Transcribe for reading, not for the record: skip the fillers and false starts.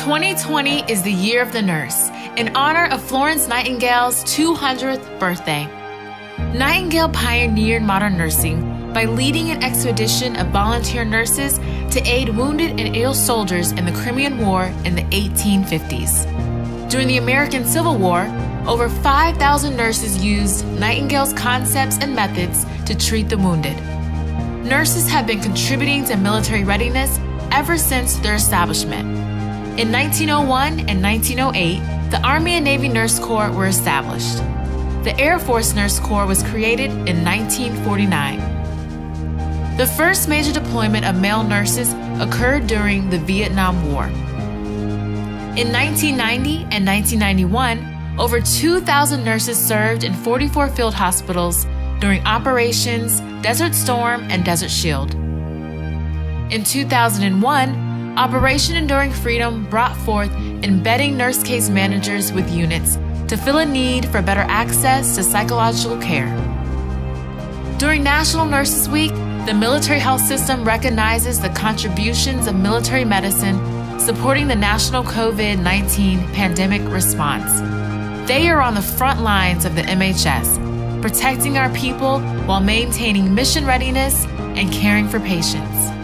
2020 is the year of the nurse, in honor of Florence Nightingale's 200th birthday. Nightingale pioneered modern nursing by leading an expedition of volunteer nurses to aid wounded and ill soldiers in the Crimean War in the 1850s. During the American Civil War, over 5,000 nurses used Nightingale's concepts and methods to treat the wounded. Nurses have been contributing to military readiness ever since their establishment. In 1901 and 1908, the Army and Navy Nurse Corps were established. The Air Force Nurse Corps was created in 1949. The first major deployment of male nurses occurred during the Vietnam War. In 1990 and 1991, over 2,000 nurses served in 44 field hospitals during operations Desert Storm and Desert Shield. In 2001, Operation Enduring Freedom brought forth embedding nurse case managers with units to fill a need for better access to psychological care. During National Nurses Week, the military health system recognizes the contributions of military medicine supporting the national COVID-19 pandemic response. They are on the front lines of the MHS, protecting our people while maintaining mission readiness and caring for patients.